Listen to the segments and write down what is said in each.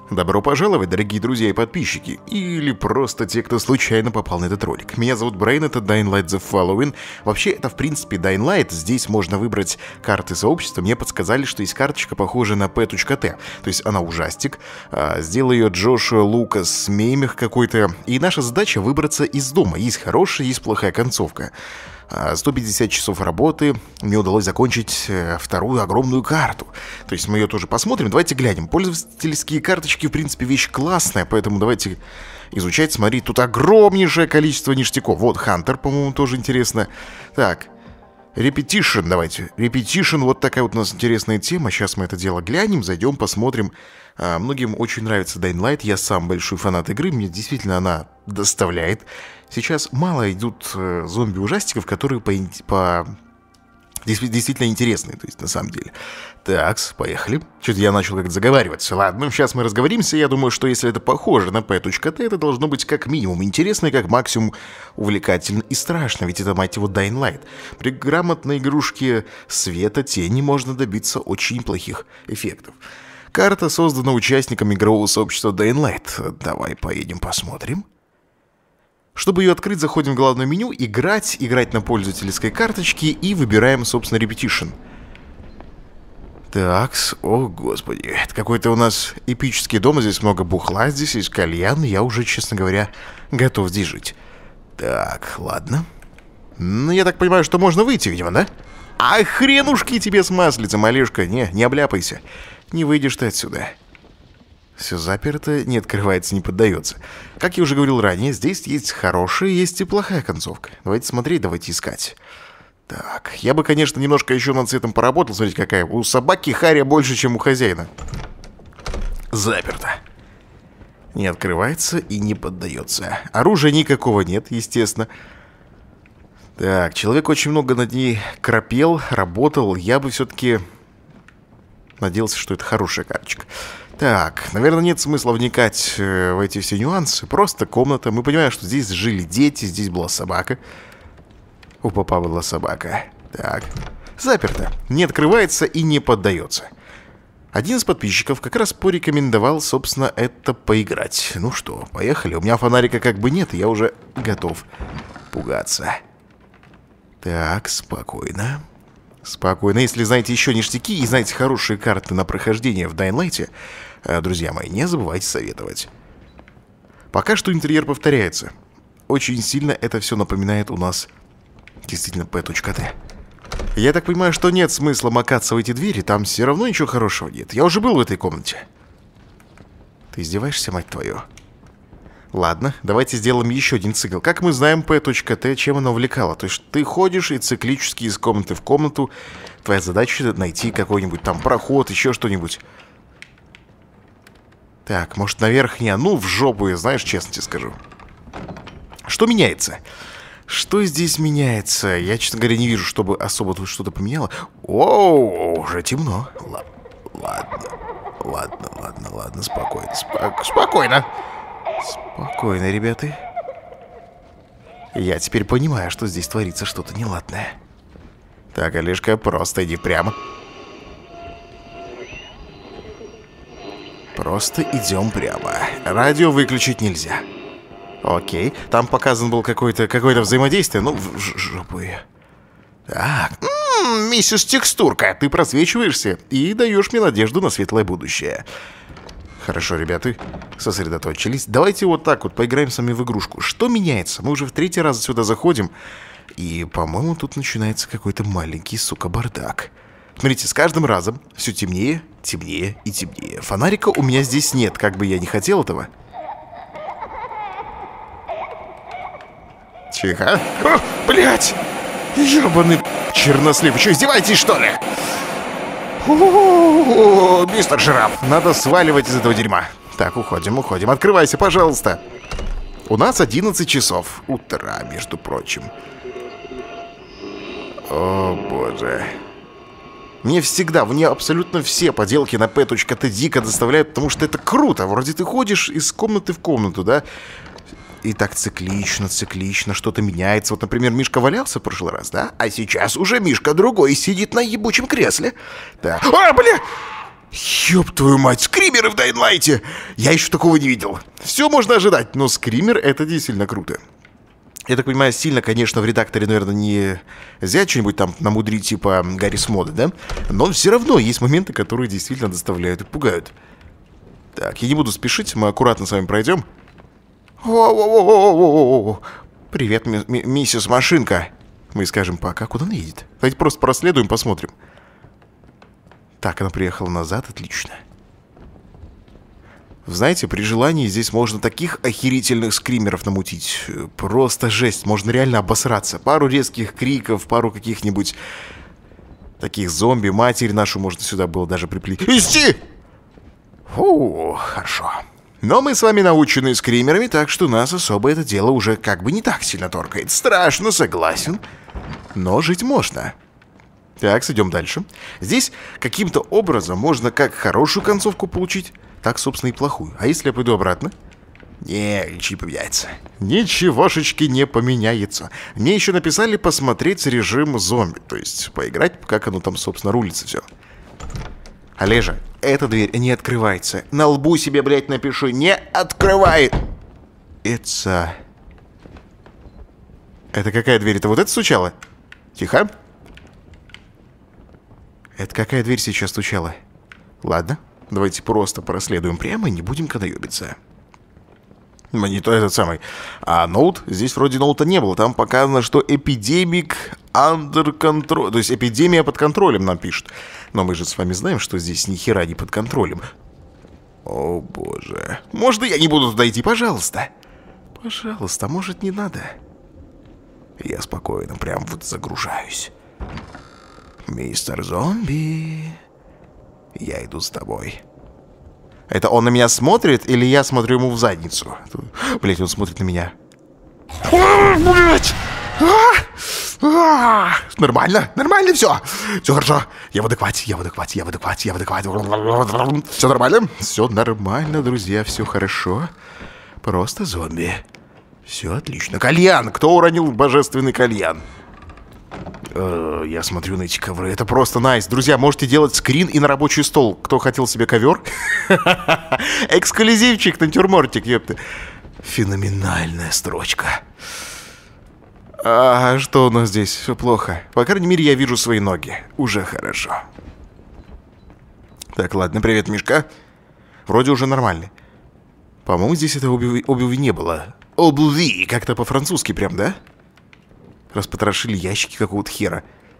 Добро пожаловать, дорогие друзья и подписчики, или просто те, кто случайно попал на этот ролик. Меня зовут Брейн, это Dying Light The Following. Вообще, это в принципе Dying Light, здесь можно выбрать карты сообщества. Мне подсказали, что есть карточка, похожая на P.T, то есть она ужастик. Сделал ее Джошуа Лукас Меймех какой-то. И наша задача выбраться из дома. Есть хорошая, есть плохая концовка. 150 часов работы, мне удалось закончить вторую огромную карту. То есть мы ее тоже посмотрим, давайте глянем. Пользовательские карточки, в принципе, вещь классная, поэтому давайте изучать, смотреть. Тут огромнейшее количество ништяков. Вот Хантер, по-моему, тоже интересно. Так, Repetition, давайте. Repetition, вот такая вот у нас интересная тема. Сейчас мы это дело глянем, зайдем, посмотрим. Многим очень нравится Dying Light, я сам большой фанат игры, мне действительно она доставляет. Сейчас мало идут зомби-ужастиков, которые действительно интересные, то есть на самом деле. Так, поехали. Что-то я начал как-то заговариваться. Ладно, сейчас мы разговоримся. Я думаю, что если это похоже на P.T, это должно быть как минимум интересно, как максимум увлекательно и страшно. Ведь это, мать его, Dying Light. При грамотной игрушке света, тени можно добиться очень плохих эффектов. Карта создана участниками игрового сообщества Dying Light. Давай поедем посмотрим. Чтобы ее открыть, заходим в главное меню, играть на пользовательской карточке и выбираем, собственно, Repetition. Такс, о господи, это какой-то у нас эпический дом, здесь много бухла, здесь есть кальян, я уже, честно говоря, готов здесь жить. Так, ладно. Ну, я так понимаю, что можно выйти, видимо, да? А хренушки тебе с маслицем, Олежка, не обляпайся. Не выйдешь ты отсюда. Все заперто, не открывается, не поддается. Как я уже говорил ранее, здесь есть хорошая, есть и плохая концовка. Давайте смотреть, давайте искать. Так, я бы, конечно, немножко еще над цветом поработал. Смотрите, какая. У собаки харя больше, чем у хозяина. Заперто. Не открывается и не поддается. Оружия никакого нет, естественно. Так, человек очень много над ней корпел, работал. Я бы все-таки надеялся, что это хорошая карточка. Так, наверное, нет смысла вникать в эти все нюансы. Просто комната. Мы понимаем, что здесь жили дети, здесь была собака. У папа была собака. Так, заперто. Не открывается и не поддается. Один из подписчиков как раз порекомендовал, собственно, это поиграть. Ну что, поехали. У меня фонарика как бы нет, и я уже готов пугаться. Так, спокойно. Спокойно. Если знаете еще ништяки и знаете хорошие карты на прохождение в Dying Light, друзья мои, не забывайте советовать. Пока что интерьер повторяется. Очень сильно это все напоминает у нас действительно P.T. Я так понимаю, что нет смысла макаться в эти двери, там все равно ничего хорошего нет. Я уже был в этой комнате. Ты издеваешься, мать твою? Ладно, давайте сделаем еще один цикл. Как мы знаем, P.T, чем она увлекала? То есть ты ходишь и циклически из комнаты в комнату. Твоя задача найти какой-нибудь там проход, еще что-нибудь. Так, может наверх? Не, ну в жопу, я, знаешь, честно тебе скажу. Что меняется? Что здесь меняется? Я, честно говоря, не вижу, чтобы особо тут что-то поменяло. Оу, уже темно. Ладно, спокойно. Спокойно, ребята. Я теперь понимаю, что здесь творится что-то неладное. Так, Олежка, просто иди прямо. Просто идем прямо. Радио выключить нельзя. Окей, там показан был какое-то взаимодействие. Ну, в жопу ее. Так, миссис Текстурка, ты просвечиваешься и даешь мне надежду на светлое будущее. Хорошо, ребята, сосредоточились. Давайте вот так вот поиграем с вами в игрушку. Что меняется? Мы уже в третий раз сюда заходим. И, по-моему, тут начинается какой-то маленький, сука, бардак. Смотрите, с каждым разом все темнее, темнее и темнее. Фонарика у меня здесь нет, как бы я не хотел этого. Тихо. О, блядь! Ёбаный чернослив. Вы что, издеваетесь, что ли? Мистер Жираф, надо сваливать из этого дерьма. Так, уходим. Открывайся, пожалуйста. У нас 11 часов утра, между прочим. О, боже. Мне абсолютно все поделки на P.T дико доставляют, потому что это круто. Вроде ты ходишь из комнаты в комнату, да? И так циклично, что-то меняется. Вот, например, Мишка валялся в прошлый раз, да? А сейчас уже Мишка другой сидит на ебучем кресле. Так. О, бля! Ёб твою мать, скримеры в Дайнлайте! Я еще такого не видел. Все можно ожидать, но скример — это действительно круто. Я так понимаю, сильно, конечно, в редакторе, наверное, не взять что-нибудь там намудрить, типа Гаррис Мода, да? Но все равно есть моменты, которые действительно доставляют и пугают. Так, я не буду спешить, мы аккуратно с вами пройдем. О-о-о-о-о-о-о-о! Привет, миссис Машинка. Мы скажем пока, куда она едет. Давайте просто проследуем, посмотрим. Так, она приехала назад, отлично. Знаете, при желании здесь можно таких охерительных скримеров намутить. Просто жесть, можно реально обосраться. Пару резких криков, пару каких-нибудь таких зомби. Матерь нашу можно сюда было даже приплести. Фу, хорошо. Но мы с вами научены скримерами, так что нас особо это дело уже как бы не так сильно торкает. Страшно, согласен, но жить можно. Так, идем дальше. Здесь каким-то образом можно как хорошую концовку получить, так, собственно, и плохую. А если я пойду обратно? Не, ничего не поменяется. Ничегошечки не поменяется. Мне еще написали посмотреть режим зомби. То есть поиграть, как оно там, собственно, рулится все. Олежа, эта дверь не открывается. На лбу себе, блядь, напишу. Не открывает. Это какая дверь? Это вот это стучало? Тихо. Это какая дверь сейчас стучала? Ладно, давайте просто проследуем прямо и не будем кадаёбиться. Монитор этот самый. А ноут? Здесь вроде ноута не было. Там показано, что эпидемик under control. То есть эпидемия под контролем нам пишут. Но мы же с вами знаем, что здесь ни хера не под контролем. О боже. Можно я не буду туда идти, пожалуйста? Пожалуйста, может не надо? Я спокойно прям вот загружаюсь. Мистер Зомби, я иду с тобой. Это он на меня смотрит, или я смотрю ему в задницу? Блять, он смотрит на меня. Нормально, нормально все. Все хорошо. Я в адеквате, я в адеквате, я в адеквате, я в адеквате. Все нормально? Все нормально, друзья, все хорошо. Просто зомби. Все отлично. Кальян! Кто уронил божественный кальян? Я смотрю на эти ковры. Это просто найс. Друзья, можете делать скрин и на рабочий стол. Кто хотел себе ковер? Эксклюзивчик, натюрмортик, ёпты. Феноменальная строчка. А что у нас здесь? Все плохо. По крайней мере, я вижу свои ноги. Уже хорошо. Так, ладно, привет, Мишка. Вроде уже нормальный. По-моему, здесь этой обуви не было. Обуви, как-то по-французски прям, да? Распотрошили ящики какого-то хера.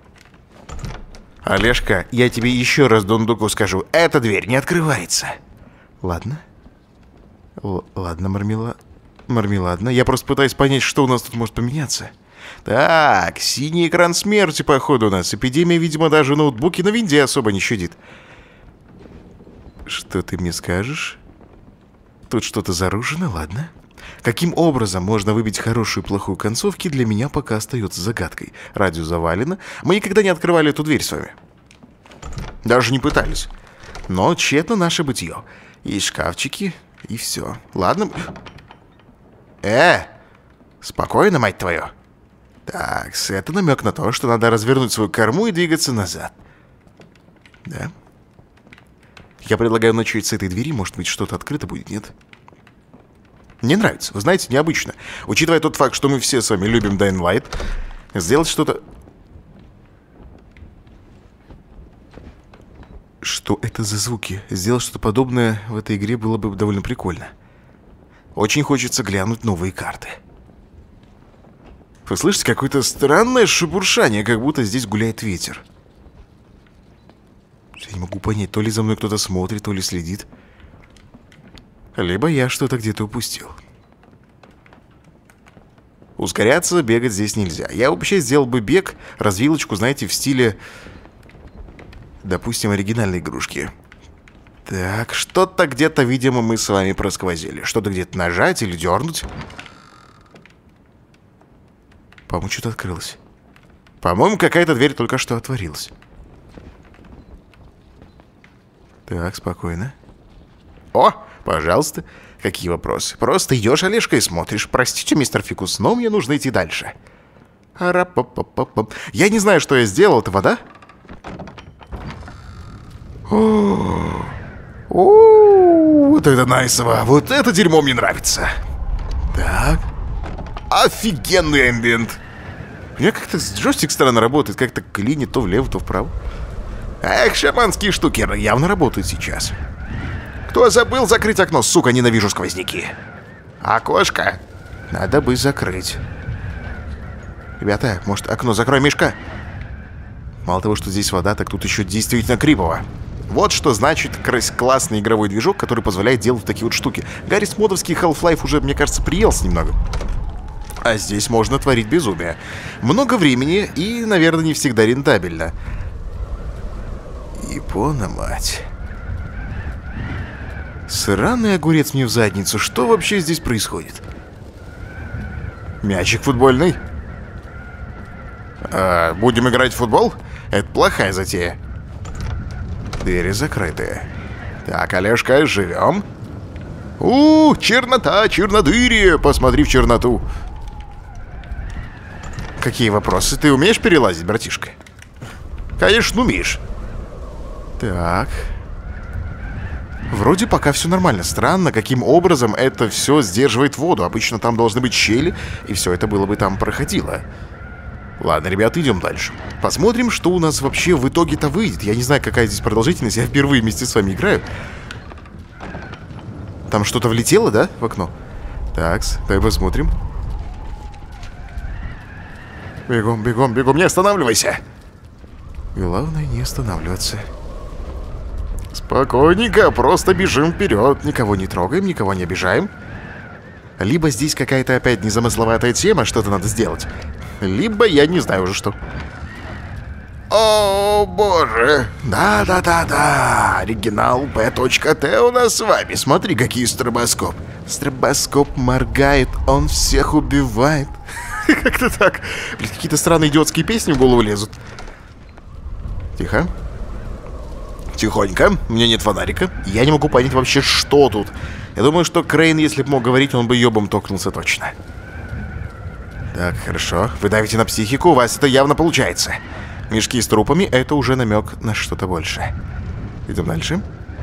Олежка, я тебе еще раз дундуку скажу. Эта дверь не открывается. Ладно. Ладно, мармеладно. Я просто пытаюсь понять, что у нас тут может поменяться. Так, синий экран смерти, походу, у нас. Эпидемия, видимо, даже ноутбуки на винде особо не щадит. Что ты мне скажешь? Тут что-то заружено, ладно. Каким образом можно выбить хорошую и плохую концовки, для меня пока остается загадкой. Радио завалено. Мы никогда не открывали эту дверь с вами. Даже не пытались. Но тщетно наше бытие. Есть шкафчики, и все. Ладно. Спокойно, мать твою. Так, это намек на то, что надо развернуть свою корму и двигаться назад. Да? Я предлагаю начать с этой двери. Может быть, что-то открыто будет, нет? Мне нравится, вы знаете, необычно. Учитывая тот факт, что мы все с вами любим Dying Light, сделать что-то... Что это за звуки? Сделать что-то подобное в этой игре было бы довольно прикольно. Очень хочется глянуть новые карты. Вы слышите, какое-то странное шебуршание, как будто здесь гуляет ветер. Я не могу понять, то ли за мной кто-то смотрит, то ли следит. Либо я что-то где-то упустил. Ускоряться, бегать здесь нельзя. Я вообще сделал бы бег, развилочку, знаете, в стиле, допустим, оригинальной игрушки. Так, что-то где-то, видимо, мы с вами просквозили. Что-то где-то нажать или дернуть. По-моему, что-то открылось. По-моему, какая-то дверь только что отворилась. Так, спокойно. О, пожалуйста. Какие вопросы? Просто идешь, Олежка, и смотришь. Простите, мистер Фикус, но мне нужно идти дальше. Я не знаю, что я сделал. Это вода? О, О, вот это найсово. Вот это дерьмо мне нравится. Так. Офигенный эмбиент. У меня как-то джойстик странно работает. Как-то клинит то влево, то вправо. Эх, шаманские штуки явно работают сейчас. Кто забыл закрыть окно? Сука, ненавижу сквозняки. Окошко надо бы закрыть. Ребята, может, окно закрой, Мишка? Мало того, что здесь вода, так тут еще действительно крипово. Вот что значит классный игровой движок, который позволяет делать такие вот штуки. Гаррис Модовский Half-Life уже, мне кажется, приелся немного. А здесь можно творить безумие. Много времени и, наверное, не всегда рентабельно. Япона, мать. Сраный огурец мне в задницу. Что вообще здесь происходит? Мячик футбольный. Будем играть в футбол? Это плохая затея. Двери закрыты. Так, Олежка, живем. Чернота, чернодырие. Посмотри в черноту. Какие вопросы? Ты умеешь перелазить, братишка? Конечно, умеешь. Так. Вроде пока все нормально. Странно, каким образом это все сдерживает воду. Обычно там должны быть щели, и все это было бы там проходило. Ладно, ребят, идем дальше. Посмотрим, что у нас вообще в итоге-то выйдет. Я не знаю, какая здесь продолжительность. Я впервые вместе с вами играю. Там что-то влетело, да, в окно? Такс, давай посмотрим. Бегом, бегом, бегом, не останавливайся. Главное не останавливаться. Спокойненько, просто бежим вперед. Никого не трогаем, никого не обижаем. Либо здесь какая-то опять незамысловатая тема, что-то надо сделать. Либо я не знаю уже что. О, боже. Да-да-да-да. Оригинал P.T у нас с вами. Смотри, какие стробоскоп. Стробоскоп моргает, он всех убивает. Как-то так. Блин, какие-то странные идиотские песни в голову лезут. Тихо. Тихонько. У меня нет фонарика. Я не могу понять вообще, что тут. Я думаю, что Крейн, если бы мог говорить, он бы ёбом токнулся точно. Так, хорошо. Вы давите на психику, у вас это явно получается. Мешки с трупами — это уже намек на что-то большее. Идем дальше.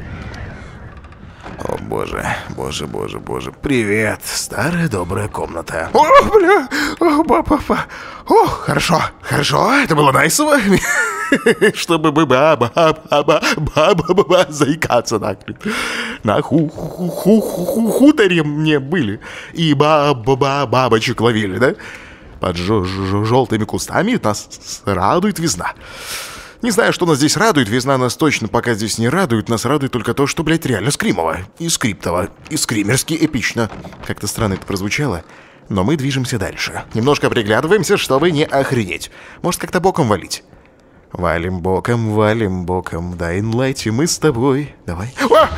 О, боже, боже, боже, боже. Привет, старая добрая комната. О, бля, о, ба-ба-ба. О, хорошо, хорошо, это было найсово. Чтобы бы ба-ба-ба-ба-ба-ба заикаться нахрен. На хуторе мне были. И бабочек ловили, да? Под желтыми кустами нас радует весна. Не знаю, что нас здесь радует, весна нас точно пока здесь не радует. Нас радует только то, что, блядь, реально скримово. И скриптово. И скримерски эпично. Как-то странно это прозвучало. Но мы движемся дальше. Немножко приглядываемся, чтобы не охренеть. Может, как-то боком валить. Валим боком, Dying Light, мы с тобой. Давай.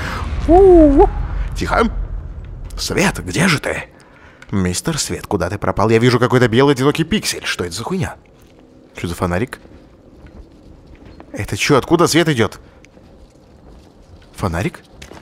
Тихо. Свет, где же ты? Мистер Свет, куда ты пропал? Я вижу какой-то белый одинокий пиксель. Что это за хуйня? Что за фонарик? Это что, откуда свет идет? Фонарик?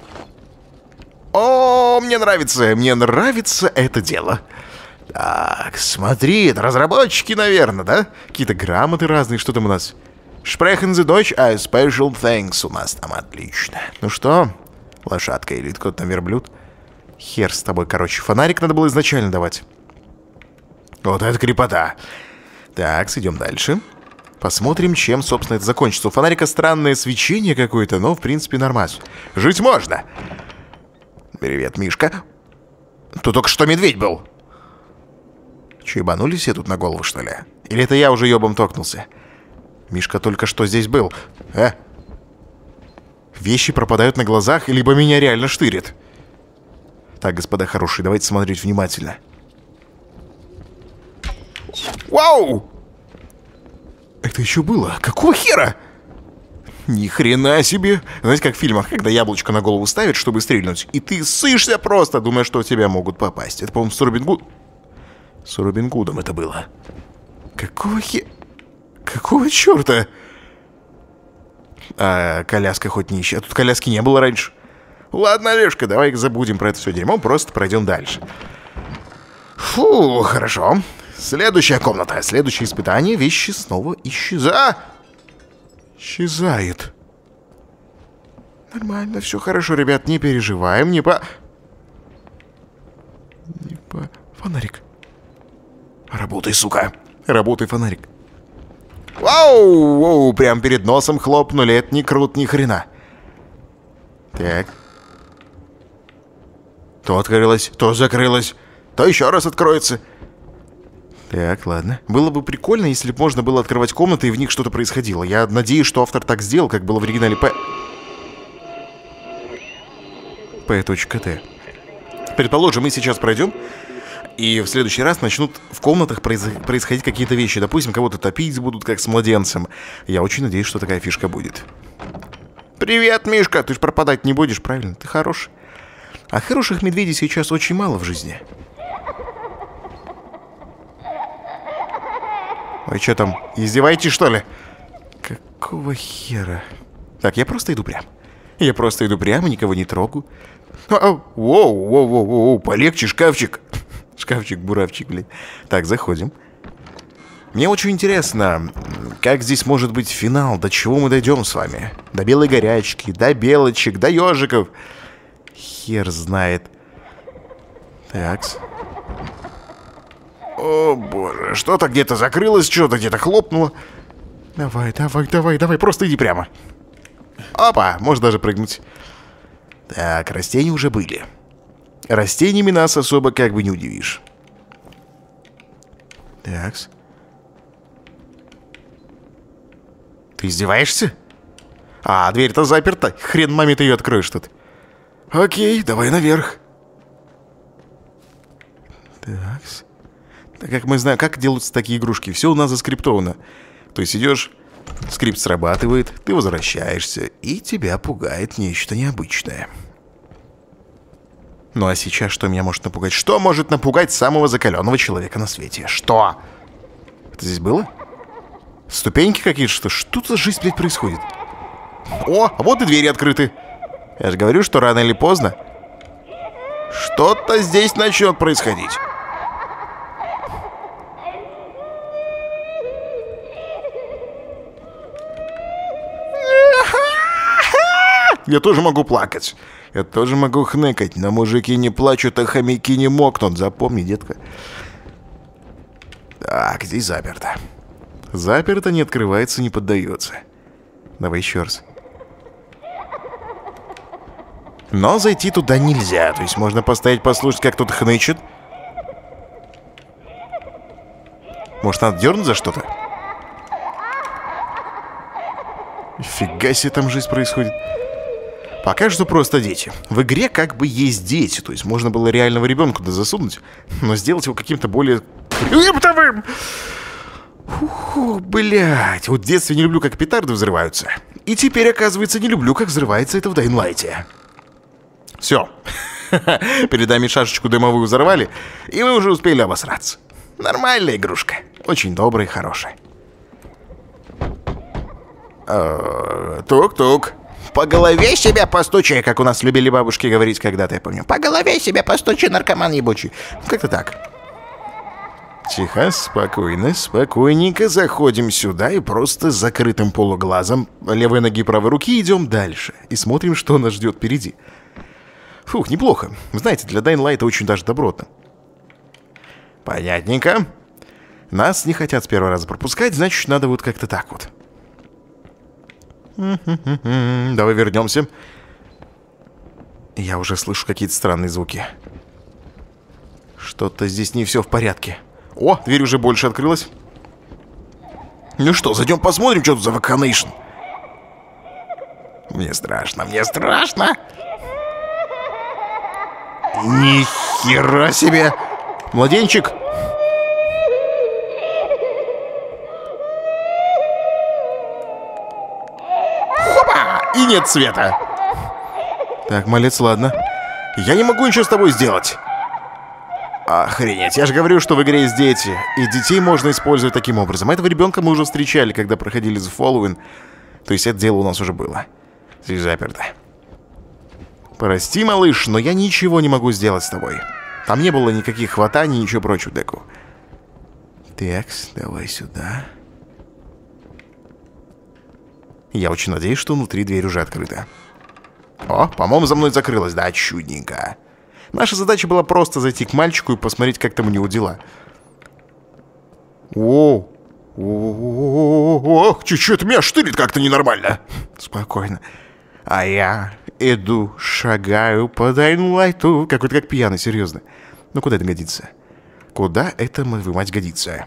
О, мне нравится это дело. Так, смотри, это разработчики, наверное, да? Какие-то грамоты разные, что там у нас? Sprechen Sie Deutsch, а special thanks у нас там, отлично. Ну что, лошадка или кто-то там верблюд? Хер с тобой, короче, фонарик надо было изначально давать. Вот это крепота. Так, идем дальше. Посмотрим, чем, собственно, это закончится. У фонарика странное свечение какое-то, но, в принципе, нормально. Жить можно. Привет, Мишка. Тут только что медведь был. Че, ебанулись все тут на голову, что ли? Или это я уже ебом токнулся? Мишка только что здесь был. Вещи пропадают на глазах, либо меня реально штырит. Так, господа хорошие, давайте смотреть внимательно. Вау! Это еще было? Какого хера? Ни хрена себе. Знаете, как в фильмах, когда яблочко на голову ставят, чтобы стрельнуть, и ты сышься просто, думая, что в тебя могут попасть. Это, по-моему, с Робин Гудом. С Робин Гудом это было. Какого Какого черта? А коляска хоть не ищет. А тут коляски не было раньше. Ладно, Олежка, давай забудем про это все дерьмо, просто пройдем дальше. Фу, хорошо. Следующая комната. Следующее испытание. Вещи снова исчезают. Нормально, все хорошо, ребят, не переживаем, Не по... Фонарик. Работай, сука. Работай, фонарик. Вау, вау, прям перед носом хлопнули. Это не круто, ни хрена. Так. То открылось, то закрылось, то еще раз откроется. Так, ладно. Было бы прикольно, если бы можно было открывать комнаты, и в них что-то происходило. Я надеюсь, что автор так сделал, как было в оригинале P.T. Предположим, мы сейчас пройдем, и в следующий раз начнут в комнатах происходить какие-то вещи. Допустим, кого-то топить будут, как с младенцем. Я очень надеюсь, что такая фишка будет. Привет, Мишка! Ты ж пропадать не будешь, правильно? Ты хороший. А хороших медведей сейчас очень мало в жизни. Вы что там, издеваетесь, что ли? Какого хера? Так, я просто иду прямо. Я просто иду прямо, никого не трогаю. Воу, полегче, шкафчик. Шкафчик-буравчик, блин. Так, заходим. Мне очень интересно, как здесь может быть финал, до чего мы дойдем с вами. До белой горячки, до белочек, до ежиков. Хер знает. Такс. О, боже, что-то где-то закрылось, что-то где-то хлопнуло. Давай, просто иди прямо. Опа, можно даже прыгнуть. Так, растения уже были. Растениями нас особо как бы не удивишь. Такс. Ты издеваешься? А, дверь-то заперта. Хрен маме ты ее откроешь тут. Окей, давай наверх. Такс. Так как мы знаем, как делаются такие игрушки, все у нас заскриптовано. То есть идешь, скрипт срабатывает, ты возвращаешься, и тебя пугает нечто необычное. Ну а сейчас что меня может напугать? Что может напугать самого закаленного человека на свете? Что? Это здесь было? Ступеньки какие-то, что? Что за жизнь, блядь, происходит? О, вот и двери открыты. Я же говорю, что рано или поздно что-то здесь начнет происходить. Я тоже могу плакать. Я тоже могу хныкать. Но мужики не плачут, а хомяки не мокнут. Запомни, детка. Так, здесь заперто. Заперто, не открывается, не поддается. Давай еще раз. Но зайти туда нельзя. То есть можно постоять, послушать, как тут хнычет. Может, надо дернуть за что-то? Фига себе, там жизнь происходит. Пока что просто дети. В игре как бы есть дети. То есть можно было реального ребенка туда засунуть, но сделать его каким-то более криптовым. Блять. Вот в детстве не люблю, как петарды взрываются. И теперь, оказывается, не люблю, как взрывается это в Dying Light. Все. Перед нами шашечку дымовую взорвали, и мы уже успели обосраться. Нормальная игрушка. Очень добрая и хорошая. Тук-тук. По голове себя постучи, как у нас любили бабушки говорить когда-то, я помню. По голове себя постучи, наркоман ебучий. Как-то так. Тихо, спокойно, спокойненько заходим сюда и просто с закрытым полуглазом левой ноги правой руки идем дальше. И смотрим, что нас ждет впереди. Фух, неплохо. Знаете, для Dying Light очень даже добротно. Понятненько. Нас не хотят с первого раза пропускать, значит, надо вот как-то так вот. Давай вернемся. Я уже слышу какие-то странные звуки. Что-то здесь не все в порядке. О, дверь уже больше открылась. Ну что, зайдем посмотрим, что тут за ваканейшн. Мне страшно, мне страшно. Ни хера себе. Младенчик. И нет света. Так, малец, ладно. Я не могу ничего с тобой сделать. Охренеть, я же говорю, что в игре есть дети. И детей можно использовать таким образом. Этого ребенка мы уже встречали, когда проходили The Following. То есть это дело у нас уже было. Здесь заперто. Прости, малыш, но я ничего не могу сделать с тобой. Там не было никаких хватаний и ничего прочего, Деку. Такс, давай сюда. Я очень надеюсь, что внутри дверь уже открыта. О, по-моему, за мной закрылась. Да, чудненько. Наша задача была просто зайти к мальчику и посмотреть, как там у него дела. О, ох, чуть-чуть меня штырит как-то ненормально. Спокойно. А я иду, шагаю по Дайнлайту. Какой-то как пьяный, серьезно. Ну куда это годится? Куда это, мать, годится?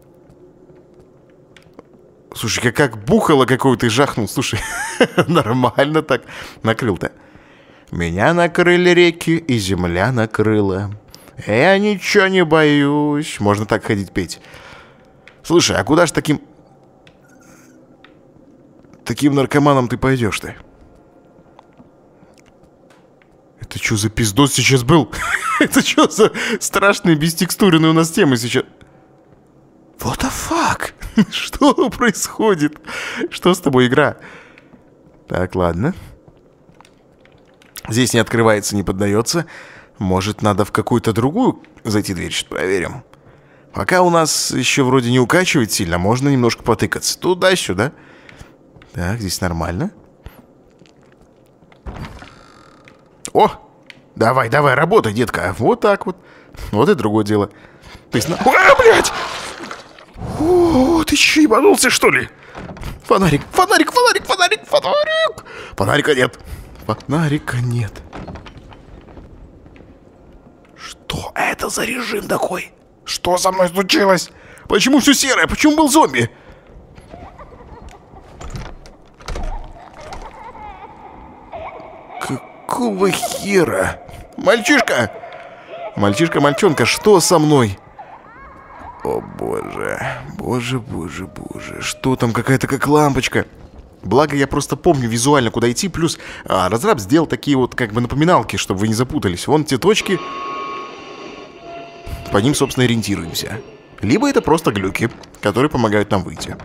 Слушай, как бухало какого-то и жахнул. Слушай, нормально так накрыл-то. Меня накрыли реки, и земля накрыла. Я ничего не боюсь. Можно так ходить петь. Слушай, а куда ж таким наркоманом ты пойдешь-то? Это что за пиздос сейчас был? Это что за страшные бестекстуренные у нас темы сейчас? What the fuck? Что происходит? Что с тобой, игра? Так, ладно. Здесь не открывается, не поддается. Может, надо в какую-то другую зайти дверь? Сейчас проверим. Пока у нас еще вроде не укачивает сильно, можно немножко потыкаться. Туда-сюда. Так, здесь нормально. О! Давай, давай, работай, детка. Вот так вот. Вот и другое дело. То есть... А, блядь! О, ты че, ебанулся, что ли? Фонарик, фонарик, фонарик, фонарик, фонарик! Фонарика нет. Фонарика нет. Что это за режим такой? Что со мной случилось? Почему все серое? Почему был зомби? Какого хера? Мальчишка! Мальчишка, мальчонка, что со мной? О боже, боже, боже, боже. Что там, какая-то как лампочка. Благо я просто помню визуально, куда идти. Плюс разраб сделал такие вот как бы напоминалки, чтобы вы не запутались. Вон те точки. По ним, собственно, ориентируемся. Либо это просто глюки, которые помогают нам выйти.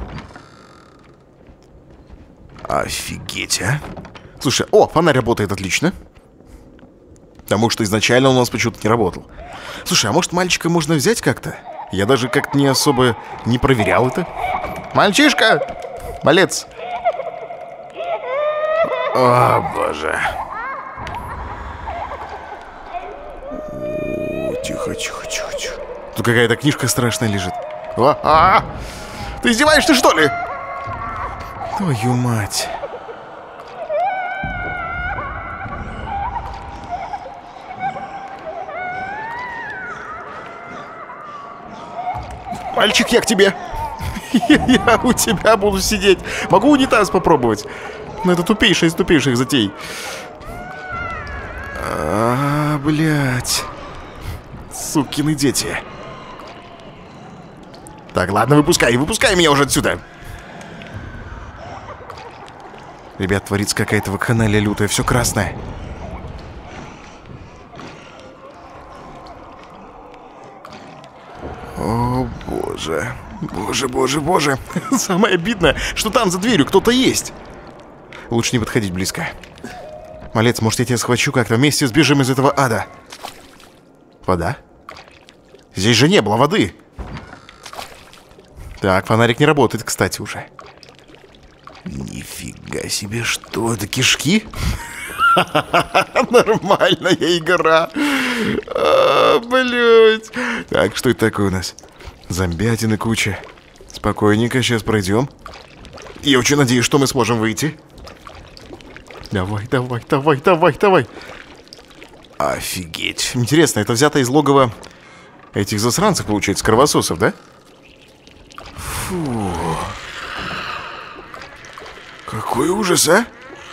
Офигеть, а. Слушай, о, фонарь работает отлично. Потому что изначально он у нас почему-то не работал. Слушай, а может мальчика можно взять как-то? Я даже как-то не особо не проверял это. Мальчишка! Малец! О, боже. О, тихо, тихо, тихо, тихо. Тут какая-то книжка страшная лежит. Ты издеваешься, что ли? Твою мать. Мальчик, я к тебе. Я у тебя буду сидеть. Могу унитаз попробовать? Но это тупейшая из тупейших затей. Блядь. Сукины дети. Так, ладно, выпускай меня уже отсюда. Ребят, творится какая-то вакханалия лютая, все красное. О, боже. Боже, боже, боже. Самое обидное, что там за дверью кто-то есть. Лучше не подходить близко. Малец, может, я тебя схвачу как-то, вместе сбежим из этого ада. Вода? Здесь же не было воды. Так, фонарик не работает, кстати, уже. Нифига себе, что это, кишки? Нормальная игра. Блять. Так, что это такое у нас? Зомбятины куча. Спокойненько, сейчас пройдем. Я очень надеюсь, что мы сможем выйти. Давай, давай, давай, давай, давай. Офигеть. Интересно, это взято из логова этих засранцев, получается, кровососов, да? Фу. Какой ужас, а?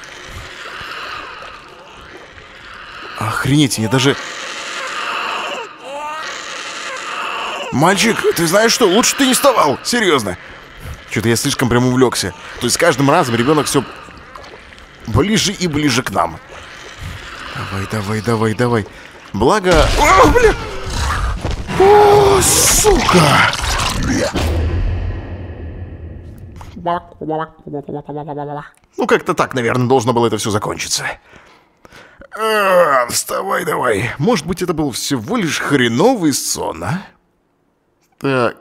Охренеть, я даже... Мальчик, ты знаешь что? Лучше ты не вставал, серьезно. Что-то я слишком прям увлекся. То есть с каждым разом ребенок все ближе и ближе к нам. Давай, давай, давай, давай. Благо... О, бля! О, сука! Ну, как-то так, наверное, должно было это все закончиться. Вставай давай. Может быть, это был всего лишь хреновый сон, а? Так.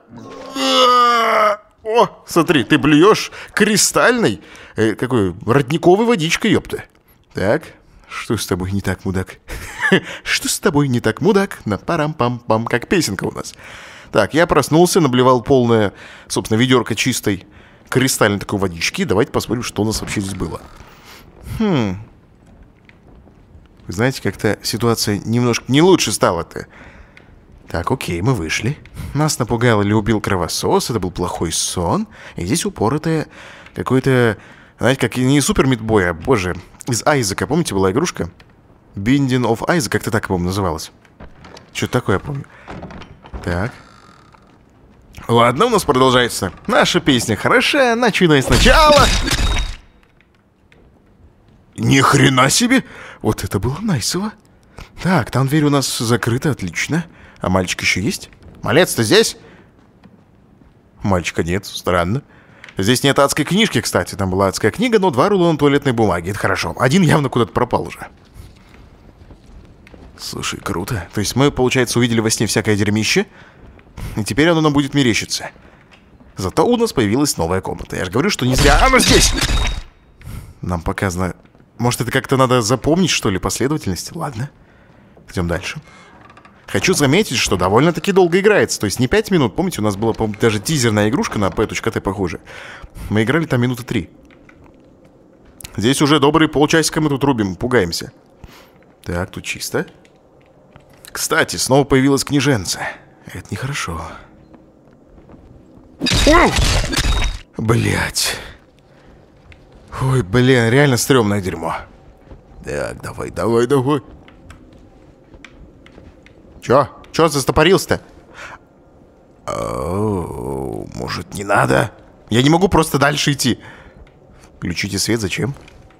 О, смотри, ты блюешь кристальной, какой, родниковой водичкой, ёпта. Так, что с тобой не так, мудак? Что с тобой не так, мудак? На парам-пам-пам, как песенка у нас. Так, я проснулся, наблевал полное, собственно, ведерко чистой кристальной такой водички. Давайте посмотрим, что у нас вообще здесь было. Вы знаете, как-то ситуация немножко не лучше стала-то. Так, окей, мы вышли. Нас напугал или убил кровосос, это был плохой сон. И здесь упоротое какое-то, знаете, как не Супер Митбой, а, боже, из Айзека, помните, была игрушка? Binding of Isaac, как-то так, по-моему, называлась. Что-то такое я помню. Так. Ладно, у нас продолжается наша песня хороша, начинай сначала. Ни хрена себе! Вот это было найсово. Так, там дверь у нас закрыта, отлично. А мальчик еще есть? Малец, ты здесь? Мальчика нет, странно. Здесь нет адской книжки, кстати. Там была адская книга, но 2 рулона туалетной бумаги. Это хорошо. Один явно куда-то пропал уже. Слушай, круто. То есть мы, получается, увидели во сне всякое дерьмище, и теперь оно нам будет мерещиться. Зато у нас появилась новая комната. Я же говорю, что не зря оно здесь! Нам показано... Может, это как-то надо запомнить, что ли, последовательность? Ладно. Идем дальше. Хочу заметить, что довольно-таки долго играется. То есть не 5 минут. Помните, у нас была, по-моему, даже тизерная игрушка на P.T, похоже. Мы играли там минуты 3. Здесь уже добрые полчасика мы тут рубим, пугаемся. Так, тут чисто. Кстати, снова появилась книженца. Это нехорошо. Блять. Ой, блин, реально стрёмное дерьмо. Так, давай. Чё застопорился-то? Может, не надо? Я не могу просто дальше идти. Включите свет, зачем?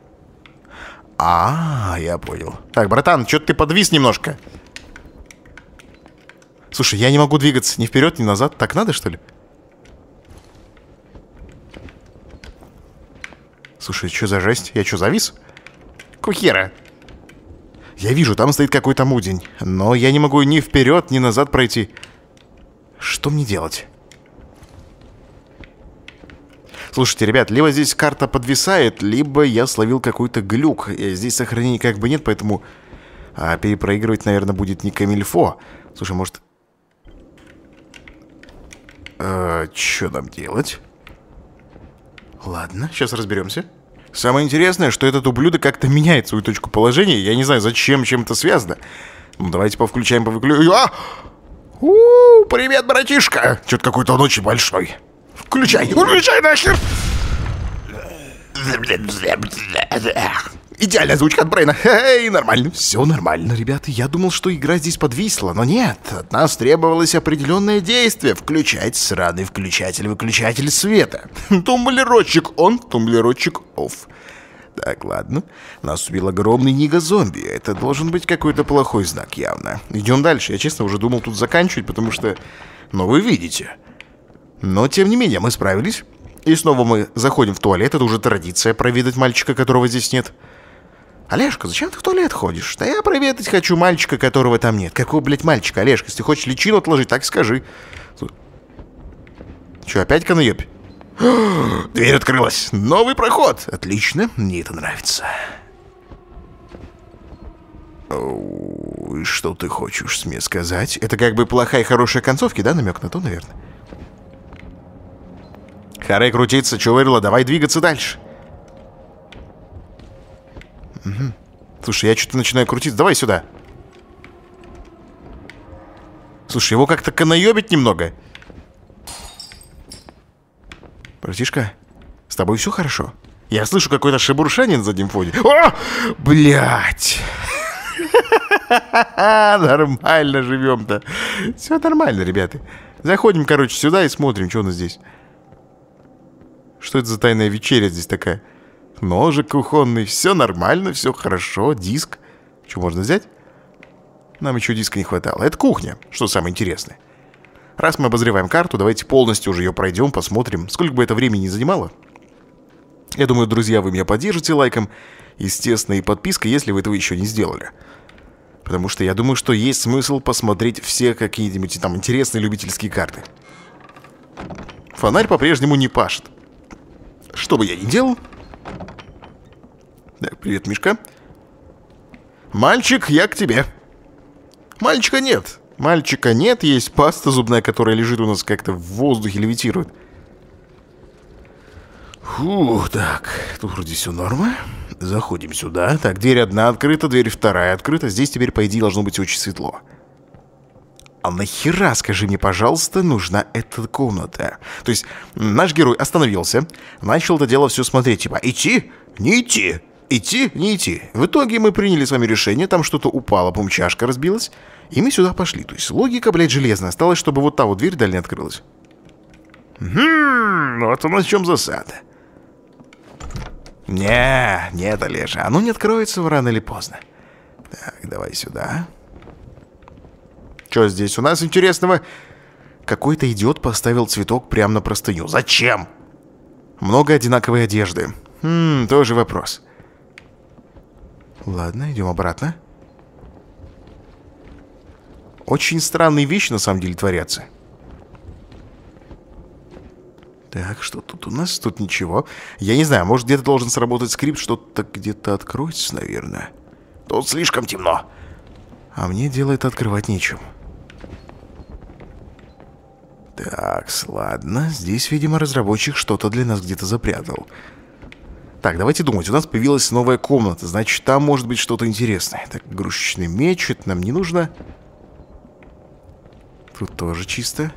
Я понял. Так, братан, чё ты подвис немножко? Слушай, я не могу двигаться ни вперед, ни назад. Так надо, что ли? Слушай, что за жесть? Я что, завис? Кухера. Я вижу, там стоит какой-то мудень. Но я не могу ни вперед, ни назад пройти. Что мне делать? Слушайте, ребят, либо здесь карта подвисает, либо я словил какой-то глюк. Здесь сохранений как бы нет, поэтому перепроигрывать, наверное, будет не камильфо. Слушай, может... Что нам делать? Ладно, сейчас разберемся. Самое интересное, что этот ублюдок как-то меняет свою точку положения. Я не знаю, зачем, чем это связано. Ну, давайте повключаем, привет, братишка! Что-то какой-то он очень большой. Включай нахер! Идеальная озвучка от Брейна. Эй, нормально. Все нормально, ребята. Я думал, что игра здесь подвисла, но нет. От нас требовалось определенное действие. Включать сраный выключатель света. Тумблерочек он, тумблерочек off. Так, ладно. Нас убил огромный нига-зомби. Это должен быть какой-то плохой знак, явно. Идем дальше. Я, честно, уже думал тут заканчивать, потому что... Ну, вы видите. Но, тем не менее, мы справились. И снова мы заходим в туалет. Это уже традиция проведать мальчика, которого здесь нет. Олежка, зачем ты в туалет ходишь? Да я проведать хочу мальчика, которого там нет. Какого, блядь, мальчика, Олежка? Если ты хочешь личину отложить, так скажи. Че, опять канаёбь? Дверь открылась. Новый проход. Отлично, мне это нравится. Что ты хочешь мне сказать? Это как бы плохая и хорошая концовки, да? Намек на то, наверное. Харе крутится, чувырла, давай двигаться дальше. Угу. Слушай, я что-то начинаю крутиться. Давай сюда. Слушай, его как-то канаёбить немного. Братишка, с тобой все хорошо? Я слышу какое-то шебуршание на заднем фоне. О! Блять! Нормально живем-то. Все нормально, ребята. Заходим, короче, сюда и смотрим, что у нас здесь. Что это за тайная вечеря здесь такая? Ножик кухонный, все нормально, все хорошо. Диск. Что можно взять? Нам еще диска не хватало. Это кухня, что самое интересное. Раз мы обозреваем карту, давайте полностью уже ее пройдем, посмотрим, сколько бы это времени не занимало. Я думаю, друзья, вы меня поддержите лайком, естественно, и подпиской, если вы этого еще не сделали. Потому что я думаю, что есть смысл посмотреть все какие-нибудь там интересные любительские карты. Фонарь по-прежнему не пашет. Что бы я ни делал... Так, привет, Мишка. Мальчик, я к тебе. Мальчика нет. Мальчика нет, есть паста зубная, которая лежит у нас как-то в воздухе, левитирует. Фух, так, тут вроде все норма. Заходим сюда. Так, дверь одна открыта, дверь вторая открыта. Здесь теперь, по идее, должно быть очень светло. А нахера, скажи мне, пожалуйста, нужна эта комната? То есть наш герой остановился, начал это дело все смотреть, типа, идти, не идти, идти, не идти. В итоге мы приняли с вами решение, там что-то упало, по-моему, чашка разбилась, и мы сюда пошли. То есть логика, блядь, железная. Осталось, чтобы вот та вот дверь дальняя открылась. Вот у нас в чем засада. Нет, Олежа, оно не откроется рано или поздно. Так, давай сюда. Что здесь у нас интересного? Какой-то идиот поставил цветок прямо на простыню. Зачем? Много одинаковой одежды. Тоже вопрос. Ладно, идем обратно. Очень странные вещи на самом деле творятся. Так, что тут у нас? Тут ничего. Я не знаю, может где-то должен сработать скрипт, что-то где-то откроется, наверное. Тут слишком темно. А мне дело это открывать нечем. Так, ладно. Здесь, видимо, разработчик что-то для нас где-то запрятал. Так, давайте думать. У нас появилась новая комната. Значит, там может быть что-то интересное. Так, игрушечный меч. Это нам не нужно. Тут тоже чисто.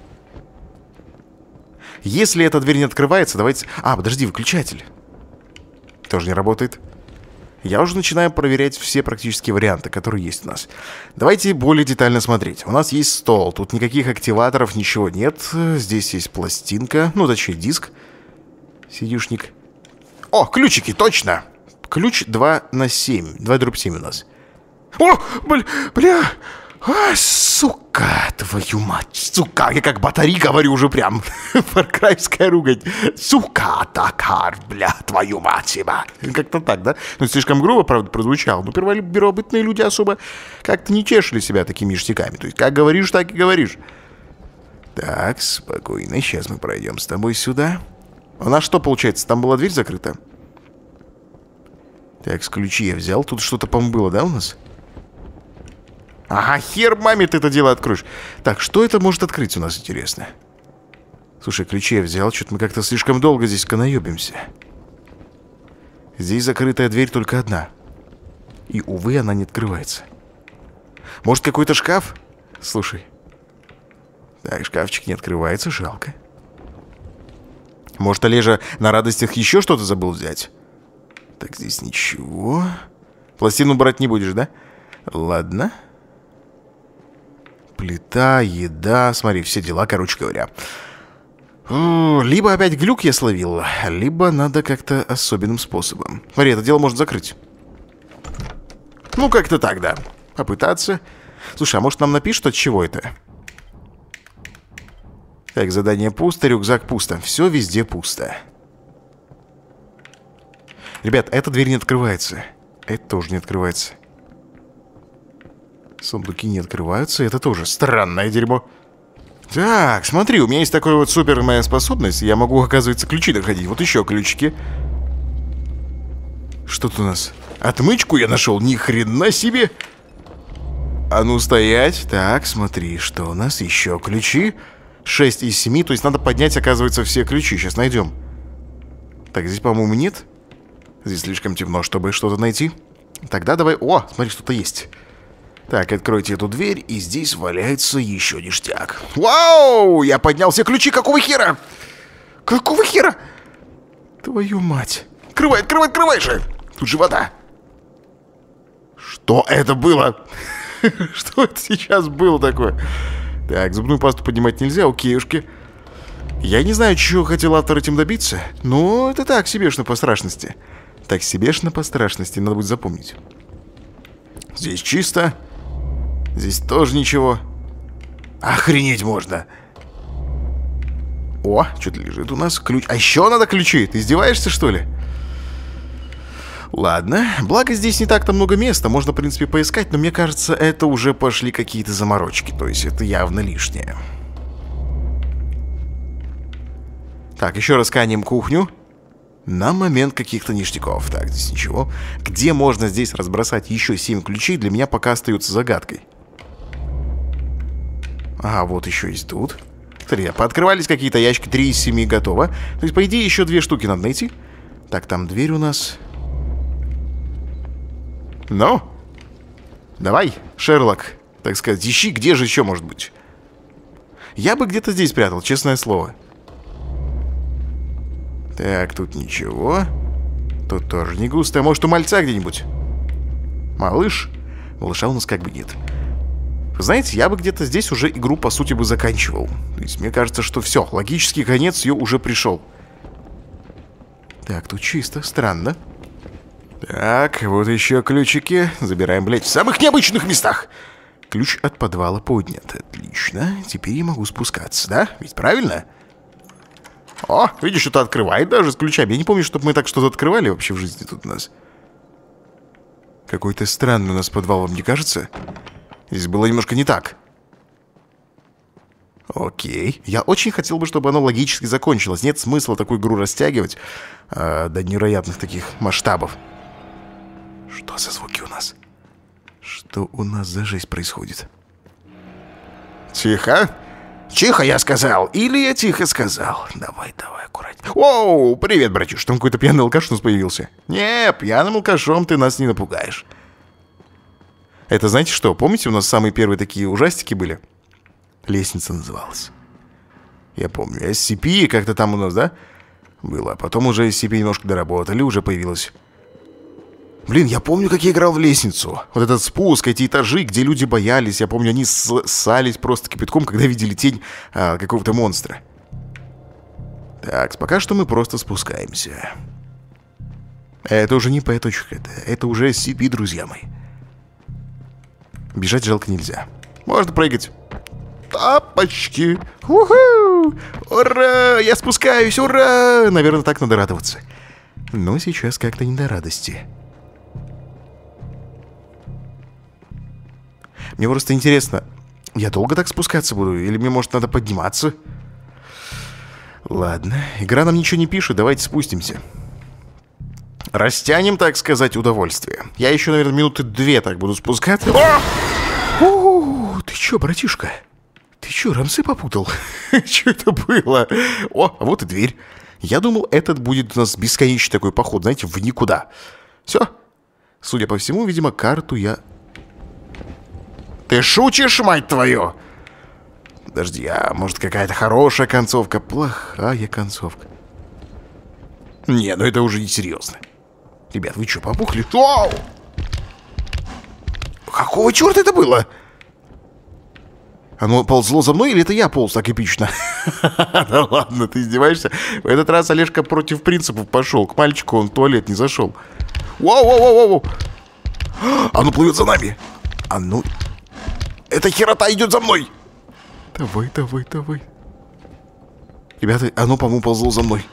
Если эта дверь не открывается, давайте... А, подожди, выключатель. Тоже не работает. Я уже начинаю проверять все практически варианты, которые есть у нас. Давайте более детально смотреть. У нас есть стол. Тут никаких активаторов, ничего нет. Здесь есть пластинка. Ну, точнее, диск. Сидюшник. О, ключики, точно! Ключ 2 на 7. 2/7 у нас. О, бля! А, сука, твою мать, сука, я как батарея говорю уже прям. Фаркрайская ругань. Сука, такар, бля, твою мать себя. Как-то так, да? Ну, слишком грубо, правда, прозвучало. Но первобытные люди особо как-то не тешили себя такими ништяками. То есть, как говоришь, так и говоришь. Так, спокойно, сейчас мы пройдем с тобой сюда. У нас что получается, там была дверь закрыта? Так, с ключи я взял. Тут что-то, по-моему, было, да, у нас? Ага, хер маме ты это дело откроешь. Так, что это может открыть у нас, интересно? Слушай, ключи я взял. Что-то мы как-то слишком долго здесь канаебимся. Здесь закрытая дверь только одна. И, увы, она не открывается. Может, какой-то шкаф? Слушай. Так, шкафчик не открывается, жалко. Может, Олежа на радостях еще что-то забыл взять? Так, здесь ничего. Пластину брать не будешь, да? Ладно. Плита, еда, смотри, все дела, короче говоря. Либо опять глюк я словил, либо надо как-то особенным способом. Смотри, это дело можно закрыть. Ну, как-то так, да. Попытаться. Слушай, а может нам напишут, от чего это? Так, задание пусто, рюкзак пусто. Все везде пусто. Ребят, эта дверь не открывается. Это тоже не открывается. Сундуки не открываются, это тоже странное дерьмо. Так, смотри, у меня есть такая вот супер моя способность. Я могу, оказывается, ключи доходить. Вот еще ключики. Что тут у нас? Отмычку я нашел, ни хрена себе. А ну стоять. Так, смотри, что у нас еще ключи. 6 из 7, то есть надо поднять, оказывается, все ключи. Сейчас найдем. Так, здесь, по-моему, нет. Здесь слишком темно, чтобы что-то найти. Тогда давай... О, смотри, что-то есть. Так, откройте эту дверь, и здесь валяется еще ништяк. Вау! Я поднял все ключи, какого хера? Какого хера? Твою мать. Открывай же! Тут же вода. Что это было? Что это сейчас было такое? Так, зубную пасту поднимать нельзя, окейушки. Я не знаю, чего хотел автор этим добиться, но это так, себешно по страшности. Так, себешно по страшности, надо будет запомнить. Здесь чисто. Здесь тоже ничего. Охренеть можно. О, что-то лежит у нас. Ключ. А еще надо ключи. Ты издеваешься, что ли? Ладно. Благо, здесь не так-то много места. Можно, в принципе, поискать. Но мне кажется, это уже пошли какие-то заморочки. То есть это явно лишнее. Так, еще раз сканим кухню. На момент каких-то ништяков. Так, здесь ничего. Где можно здесь разбросать еще 7 ключей, для меня пока остается загадкой. Ага, вот еще есть тут. Смотри, пооткрывались какие-то ящики, 3 из 7 готово. То есть, по идее, еще 2 штуки надо найти. Так, там дверь у нас. Ну, давай, Шерлок, так сказать, ищи, где же еще может быть. Я бы где-то здесь прятал, честное слово. Так, тут ничего. Тут тоже не густо. А может, у мальца где-нибудь? Малыш? Малыша у нас как бы нет. Знаете, я бы где-то здесь уже игру, по сути, бы заканчивал. То есть, мне кажется, что все, логический конец ее уже пришел. Так, тут чисто, странно. Так, вот еще ключики. Забираем, блядь, в самых необычных местах. Ключ от подвала поднят. Отлично. Теперь я могу спускаться, да? Ведь правильно? О, видишь, что-то открывает даже с ключами. Я не помню, чтобы мы так что-то открывали вообще в жизни тут у нас. Какой-то странный у нас подвал, вам не кажется? Здесь было немножко не так. Окей. Я очень хотел бы, чтобы оно логически закончилось. Нет смысла такую игру растягивать до невероятных таких масштабов. Что за звуки у нас? Что у нас за жесть происходит? Тихо. Тихо, я сказал. Или я тихо сказал. Давай, давай, аккуратнее. Оу, привет, братюш. Там какой-то пьяный алкаш у нас появился. Не, пьяным алкашом ты нас не напугаешь. Это знаете что? Помните, у нас самые первые такие ужастики были? Лестница называлась. Я помню. SCP как-то там у нас, да? Было. Потом уже SCP немножко доработали, уже появилось. Блин, я помню, как я играл в лестницу. Вот этот спуск, эти этажи, где люди боялись. Я помню, они ссались просто кипятком, когда видели тень какого-то монстра. Так, пока что мы просто спускаемся. Это уже не П-точка, это уже SCP, друзья мои. Бежать жалко нельзя. Можно прыгать. Тапочки. Уху! Ура! Я спускаюсь, ура! Наверное, так надо радоваться. Но сейчас как-то не до радости. Мне просто интересно, я долго так спускаться буду? Или мне, может, надо подниматься? Ладно, игра нам ничего не пишет, давайте спустимся. Растянем, так сказать, удовольствие. Я еще, наверное, минуты 2 так буду спускаться. О, ты чё, братишка? Ты чё, рамсы попутал? Чё это было? О, а вот и дверь. Я думал, этот будет у нас бесконечный такой поход, знаете, в никуда. Все. Судя по всему, видимо, карту я... Ты шутишь, мать твою? Подожди, а может какая-то хорошая концовка? Плохая концовка. Не, ну это уже не серьезно. Ребят, вы что, попухли? Оу! Какого черта это было? Оно ползло за мной или это я полз так эпично? Да ладно, ты издеваешься? В этот раз Олежка против принципов пошел. К мальчику он в туалет не зашел. Воу-воу-воу-воу! Оно плывет за нами. А ну... Эта херота идет за мной! Давай, давай, давай. Ребята, оно, по-моему, ползло за мной.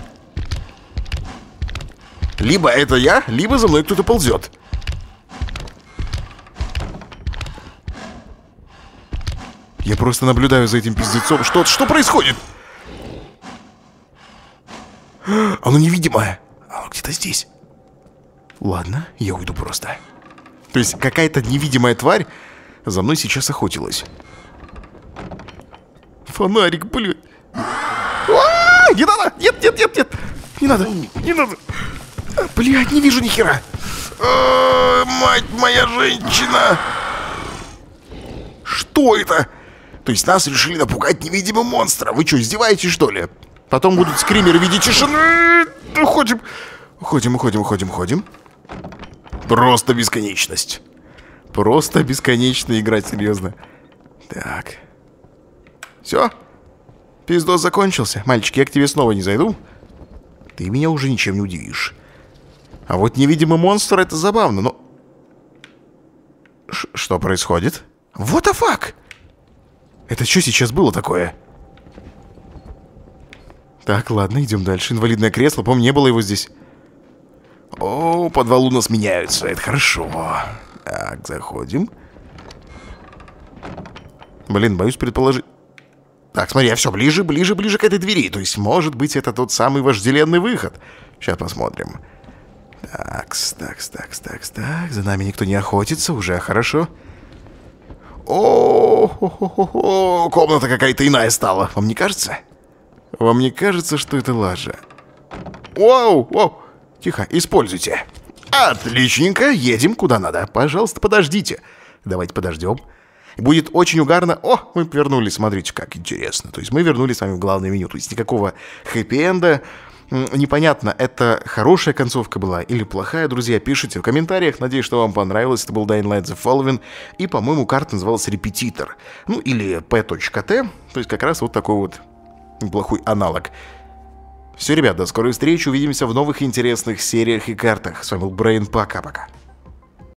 Либо это я, либо за мной кто-то ползет. Я просто наблюдаю за этим пиздецом. Что происходит? Оно невидимое. Оно где-то здесь. Ладно, я уйду просто. То есть какая-то невидимая тварь за мной сейчас охотилась. Фонарик, блин. Не надо! Нет, нет, нет, нет! Не надо, не надо! Блядь, не вижу ни хера! Мать моя женщина! Что это? То есть нас решили напугать невидимым монстром. Вы что, издеваетесь, что ли? Потом будут скримеры в виде тишины. Уходим. Уходим, уходим, уходим, уходим. Просто бесконечность. Просто бесконечная игра, серьезно. Так. Все. Пиздос закончился. Мальчик, я к тебе снова не зайду. Ты меня уже ничем не удивишь. А вот невидимый монстр — это забавно, но... Что происходит? What the fuck? Это что сейчас было такое? Так, ладно, идем дальше. Инвалидное кресло, по-моему, не было его здесь. О, подвал у нас меняются, это хорошо. Так, заходим. Блин, боюсь предположить. Так, смотри, я все ближе, ближе, ближе к этой двери. То есть, может быть, это тот самый вожделенный выход. Сейчас посмотрим. Такс. За нами никто не охотится, уже хорошо. О, комната какая-то иная стала. Вам не кажется? Вам не кажется, что это лажа? Воу. Тихо, используйте. Отличненько, едем куда надо. Пожалуйста, подождите. Давайте подождем. Будет очень угарно. О, мы вернулись, смотрите, как интересно. То есть мы вернулись с вами в главное меню. То есть никакого хэппи-энда. Непонятно, это хорошая концовка была или плохая, друзья, пишите в комментариях. Надеюсь, что вам понравилось. Это был Dying Light The Following. И, по-моему, карта называлась Репетитор. Ну, или P.T. То есть как раз вот такой вот неплохой аналог. Все, ребят, до скорой встречи. Увидимся в новых интересных сериях и картах. С вами был Брейн. Пока-пока.